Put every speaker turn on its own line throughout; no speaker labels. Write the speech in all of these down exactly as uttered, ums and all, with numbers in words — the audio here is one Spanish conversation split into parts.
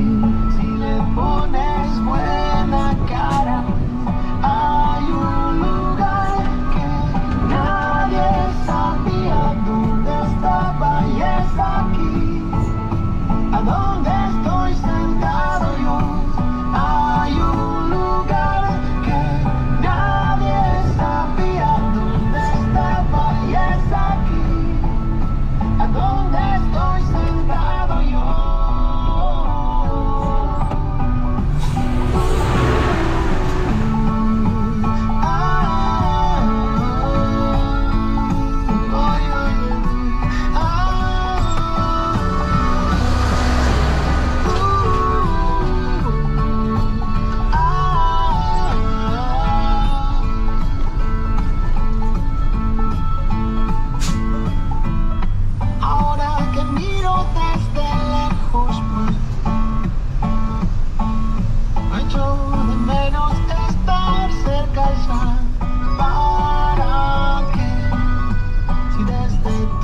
si le pones buena cara. Hay un lugar que nadie sabía dónde estaba y es aquí, a donde estoy sentado yo. Hay un lugar que nadie sabía dónde estaba y es aquí, a donde estoy sentado yo.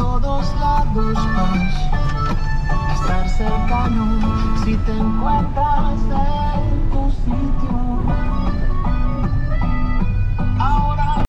Cercano, si te encuentras